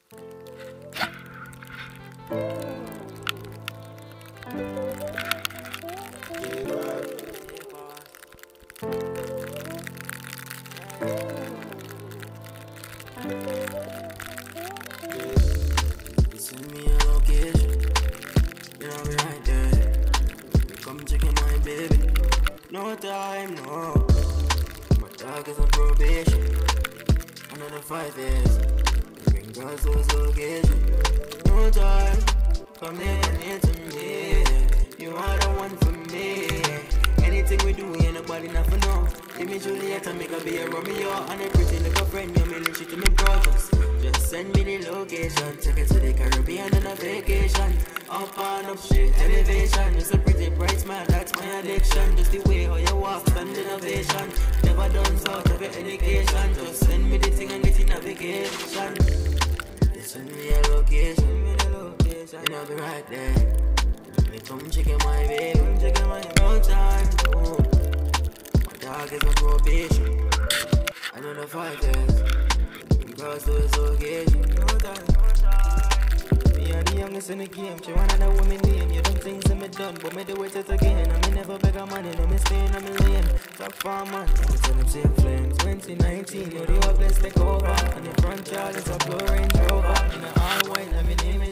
Send me a location, then I'll be right there. Come checking my baby. No time, no. My dog is on probation. Another 5 years. Bring girls to his location. No time. Come in to me. You are the one for me. Anything we do, ain't nobody nothing know. Give me Juliet and make her be a Romeo. And a pretty little friend, you're me she to me projects. Just send me the location. Take it to the Caribbean on a vacation. Up on up shit, elevation. You're so pretty bright, man, that's my addiction. Just the way how you walk, stand innovation. Never done so, of your education. Just send me the thing and get in navigation. Just send me a location, and I'll be right there. Come checking my baby, no time, no. My dog is on probation. Another 5 years. Girls to his location, no time. Me and the youngest in the game. She want another woman name. You don't things that me done, but me do it again. I me never beg a money, no me staying on me lane. Top farmer, I tell them same flames. 2019, you the hopeless take over. And the front yard is a blue Range Rover. In a all white, let me name it.